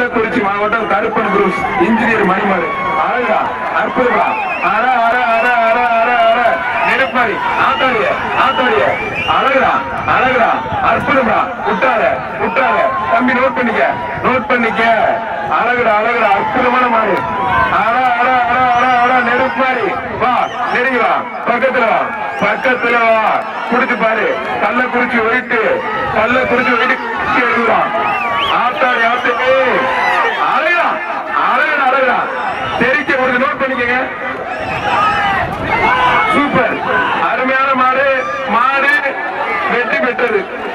கள்ளக்குறிச்சி மாவட்டம் Karuppan cruise engineer மணிமாறு அழகா அற்புதமா அர அர அர அர அர அர நெருப்பாரி ஆத்தாடிய ஆத்தாடிய அழகுடா அழகுடா அற்புதமா விட்டாத விட்டாத தம்பி நோட் பண்ணிக்க அழகுடா அழகுடா அற்புதமான மாடு அட அட அட அட அட நெருப்பாரி வா நெருங்கி வா பக்கத்துல வா குடிச்சு பாரு கள்ளக்குறிச்சி போயிட்டு எழுதுறான் ஆத்தாடி ஆத்தாடி அழகா அழகா அழகா தெரிக்க கொடுத்து நோட் பண்ணிக்கங்க சூப்பர் அருமையான மாடு வெற்றி பெற்றது